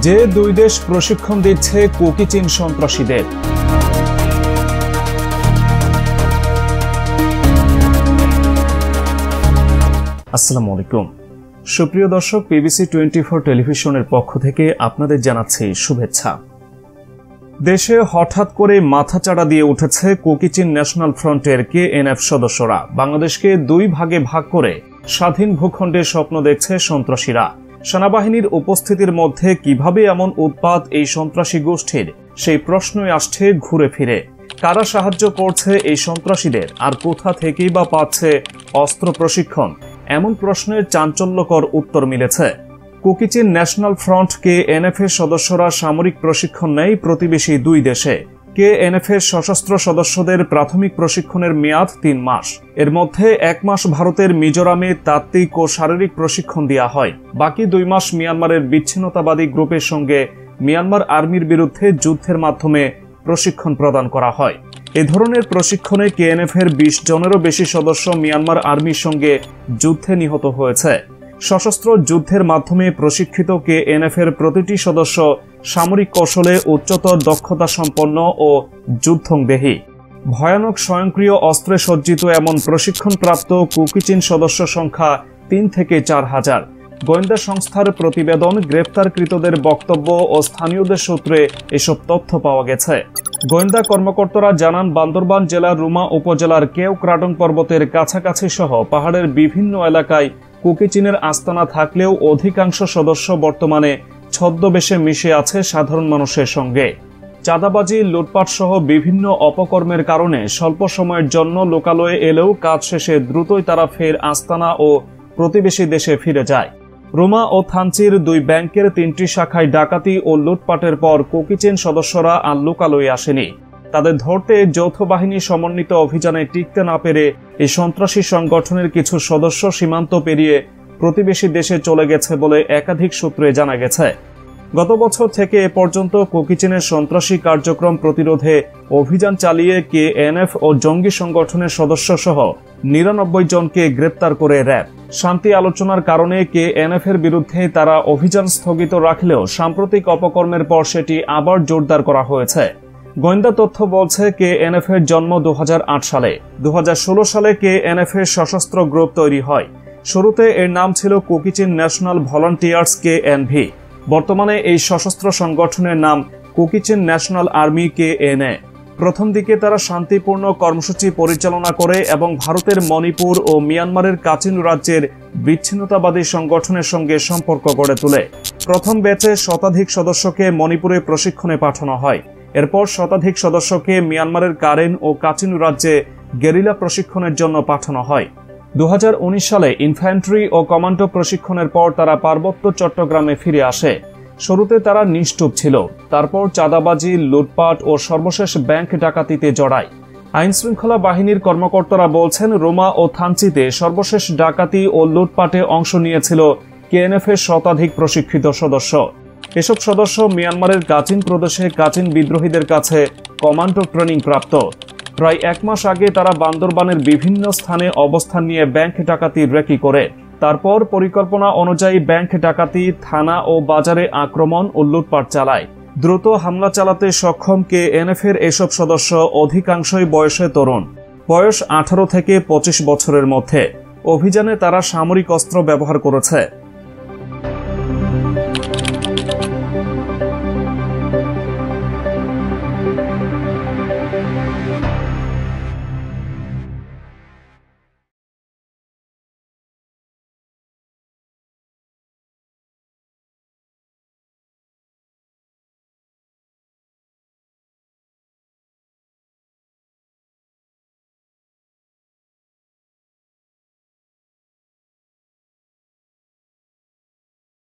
যে দুই দেশ প্রশিক্ষণ দিচ্ছে কুকি চীন সন্ত্রাসীদের। আসসালামু আলাইকুম সুপ্রিয় দর্শক, পিবিসি 24 টেলিভিশনের পক্ষ থেকে আপনাদের জানাচ্ছি শুভেচ্ছা। দেশে হঠাৎ করে মাথাচাড়া দিয়ে উঠেছে কুকি চীন ন্যাশনাল ফ্রন্টের কেএনএফ সদস্যরা। বাংলাদেশকে দুই ভাগে ভাগ করে স্বাধীন ভূখণ্ডে স্বপ্ন দেখছে সন্ত্রাসীরা। সেনাবাহিনীর উপস্থিতির মধ্যে কিভাবে এমন উৎপাত এই সন্ত্রাসী গোষ্ঠীর, সেই প্রশ্নই আসছে ঘুরে ফিরে। কারা সাহায্য করছে এই সন্ত্রাসীদের, আর কোথা থেকেই বা পাচ্ছে অস্ত্র প্রশিক্ষণ? এমন প্রশ্নের চাঞ্চল্যকর উত্তর মিলেছে। কুকি চীন ন্যাশনাল ফ্রন্ট কেএনএফ এর সদস্যরা সামরিক প্রশিক্ষণ নেয় প্রতিবেশী দুই দেশে। কেএনএফ এর সশস্ত্র সদস্যদের প্রাথমিক প্রশিক্ষণের মেয়াদ 3 মাস। এর মধ্যে 1 মাস ভারতের মিজোরামে তাত্ত্বিক ও শারীরিক প্রশিক্ষণ দেওয়া হয়। বাকি 2 মাস মিয়ানমারের বিচ্ছিন্নতাবাদী গ্রুপের সঙ্গে মিয়ানমার আর্মির বিরুদ্ধে যুদ্ধের মাধ্যমে প্রশিক্ষণ প্রদান করা হয়। এ ধরনের প্রশিক্ষণে কেএনএফ এর 20 জনেরও বেশি সদস্য মিয়ানমার আর্মির সঙ্গে যুদ্ধে নিহত হয়েছে। সশস্ত্র যুদ্ধের মাধ্যমে প্রশিক্ষিত কেএনএফ এর প্রতিটি সদস্য সামরিক কৌশলে উচ্চতর দক্ষতা সম্পন্ন ও যুদ্ধংদেহী। ভয়ানক স্বয়ংক্রিয় অস্ত্রে সজ্জিত এমন প্রশিক্ষণপ্রাপ্ত কুকি চীন সদস্য সংখ্যা 3 থেকে 4 হাজার। গোয়েন্দা সংস্থার প্রতিবেদন, গ্রেপ্তারকৃতদের বক্তব্য ও স্থানীয়দের সূত্রে এসব তথ্য পাওয়া গেছে। গোয়েন্দা কর্মকর্তারা জানান, বান্দরবান জেলার রুমা উপজেলার কেওক্রাডং পর্বতের কাছাকাছি সহ পাহাড়ের বিভিন্ন এলাকায় কুকি চীনের আস্তানা থাকলেও অধিকাংশ সদস্য বর্তমানে ছদ্মবেশে মিশে আছে সাধারণ মানুষের সঙ্গে। চাঁদাবাজি, লুটপাট সহ বিভিন্ন অপকর্মের কারণে স্বল্প সময়ের জন্য লোকালয়ে এলেও কাজ শেষে দ্রুতই তারা ফের আস্তানা ও প্রতিবেশী দেশে ফিরে যায়। রুমা ও থানচির 2 ব্যাংকের 3টি শাখায় ডাকাতি ও লুটপাটের পর কুকি চীন সদস্যরা আর লোকালয়ে আসেনি। তাদের ধরতে যৌথ বাহিনী সমন্বিত অভিযানে টিকতে না পেরে এই সন্ত্রাসী সংগঠনের কিছু সদস্য সীমান্ত পেরিয়ে প্রতিবেশী দেশে চলে গেছে বলে একাধিক সূত্রে জানা গেছে। গত বছর থেকে এ পর্যন্ত কুকি চীনের সন্ত্রাসী কার্যক্রম প্রতিরোধে অভিযান চালিয়ে কেএনএফ ও জঙ্গি সংগঠনের সদস্য সহ 99 জনকে গ্রেপ্তার করে র্যাব। শান্তি আলোচনার কারণে কেএনএফ এর বিরুদ্ধে তারা অভিযান স্থগিত রাখলেও সাম্প্রতিক অপকর্মের পর সেটি আবার জোরদার করা হয়েছে। গোয়েন্দা তথ্য বলছে, কেএনএফ এর জন্ম 2008 সালে। 2016 সালে কেএনএফ এর সশস্ত্র গ্রুপ তৈরি হয়। শুরুতে এর নাম ছিল কুকি চীন ন্যাশনাল ভলান্টিয়ার্স কেএনভি। বর্তমানে এই সশস্ত্র সংগঠনের নাম কুকি চীন ন্যাশনাল আর্মি কেএনএ। প্রথম দিকে তারা শান্তিপূর্ণ কর্মসূচি পরিচালনা করে এবং ভারতের মণিপুর ও মিয়ানমারের কাচিন রাজ্যের বিচ্ছিন্নতাবাদী সংগঠনের সঙ্গে সম্পর্ক গড়ে তোলে। প্রথম ব্যাচে শতাধিক সদস্যকে মণিপুরে প্রশিক্ষণে পাঠানো হয়। এরপর শতাধিক সদস্যকে মিয়ানমারের কারেন ও কাচিন রাজ্যে গেরিলা প্রশিক্ষণের জন্য পাঠানো হয়। 2019 সালে ইনফ্যান্ট্রি ও কমান্ডো প্রশিক্ষণের পর তারা পার্বত্য চট্টগ্রামে ফিরে আসে। শুরুতে তারা নিশ্চুপ ছিল, তারপর চাঁদাবাজি, লুটপাট ও সর্বশেষ ব্যাংক ডাকাতিতে জড়ায়। আইনশৃঙ্খলা বাহিনীর কর্মকর্তারা বলছেন, রোমা ও থানচিতে সর্বশেষ ডাকাতি ও লুটপাটে অংশ নিয়েছিল কেএনএফ এর শতাধিক প্রশিক্ষিত সদস্য। এসব সদস্য মিয়ানমারের কাচিন প্রদেশে কাচিন বিদ্রোহীদের কাছে কমান্ডো ট্রেনিং প্রাপ্ত। প্রায় 1 মাস আগে তারা বান্দরবানের বিভিন্ন স্থানে অবস্থান নিয়ে ব্যাংক ডাকাতির রেকি করে। তারপর পরিকল্পনা অনুযায়ী ব্যাংক ডাকাতি, থানা ও বাজারে আক্রমণ ও লুটপাট চালায়। দ্রুত হামলা চালাতে সক্ষম কেএনএফ এর এসব সদস্য অধিকাংশই বয়সে তরুণ, বয়স 18 থেকে 25 বছরের মধ্যে। অভিযানে তারা সামরিক অস্ত্র ব্যবহার করেছে।